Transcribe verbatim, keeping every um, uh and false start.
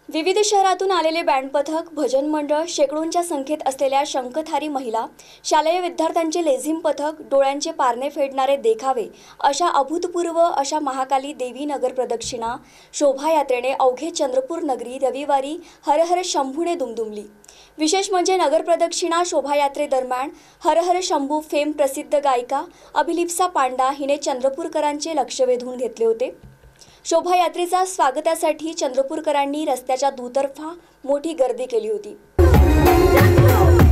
विविध शहरातून आलेले बँड पथक, भजन मंडळ, शेकडोंच्या संख्येत असलेल्या शंखधारी महिला, शालेय विद्यार्थ्यांचे लेझिम पथक, डोळ्यांचे पारणे फेडणारे देखावे अशा अभूतपूर्व अशा महाकाली देवी नगर प्रदक्षिणा शोभायात्रेने अवघे चंद्रपूर नगरी रविवारी हर हर शंभूने दुमदुमली। विशेष म्हणजे नगर प्रदक्षिणा शोभायात्रेदरम्यान हर हर शंभू फेम प्रसिद्ध गायिका अभिलिप्सा पांडा हिने चंद्रपूरकरांचे लक्ष वेधून घेतले होते। शोभायात्रेचा स्वागतासाठी चंद्रपूरकरांनी रस्त्याच्या दुतर्फा मोठी गर्दी केली होती।